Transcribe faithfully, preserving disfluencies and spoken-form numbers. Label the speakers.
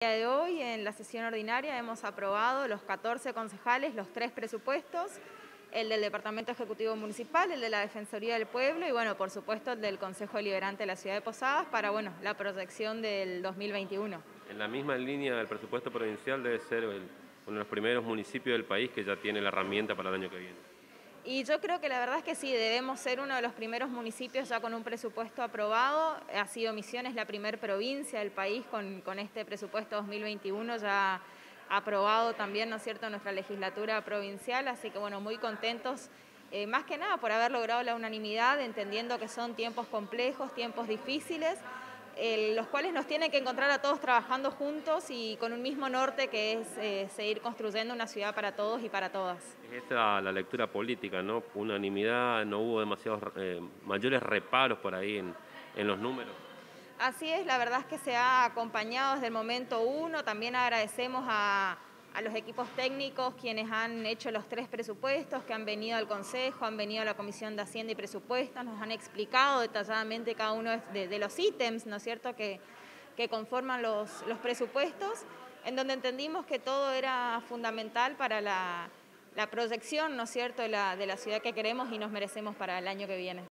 Speaker 1: El día de hoy, en la sesión ordinaria, hemos aprobado los catorce concejales, los tres presupuestos, el del Departamento Ejecutivo Municipal, el de la Defensoría del Pueblo y, bueno, por supuesto, el del Consejo Deliberante de la Ciudad de Posadas para, bueno, la proyección del dos mil veintiuno.
Speaker 2: En la misma línea del presupuesto provincial debe ser el, uno de los primeros municipios del país que ya tiene la herramienta para el año que viene.
Speaker 1: Y yo creo que la verdad es que sí, debemos ser uno de los primeros municipios ya con un presupuesto aprobado. Ha sido Misiones la primer provincia del país con, con este presupuesto dos mil veintiuno ya aprobado también, ¿no es cierto?, nuestra legislatura provincial. Así que, bueno, muy contentos, eh, más que nada por haber logrado la unanimidad, entendiendo que son tiempos complejos, tiempos difíciles, Eh, los cuales nos tienen que encontrar a todos trabajando juntos y con un mismo norte, que es eh, seguir construyendo una ciudad para todos y para todas.
Speaker 2: Es esta la lectura política, ¿no? Unanimidad, no hubo demasiados eh, mayores reparos por ahí en, en los números.
Speaker 1: Así es, la verdad es que se ha acompañado desde el momento uno. También agradecemos a, a los equipos técnicos quienes han hecho los tres presupuestos, que han venido al Consejo, han venido a la Comisión de Hacienda y Presupuestos, nos han explicado detalladamente cada uno de, de los ítems, ¿no es cierto?, que, que conforman los, los presupuestos, en donde entendimos que todo era fundamental para la, la proyección, ¿no es cierto?, de la, de la ciudad que queremos y nos merecemos para el año que viene.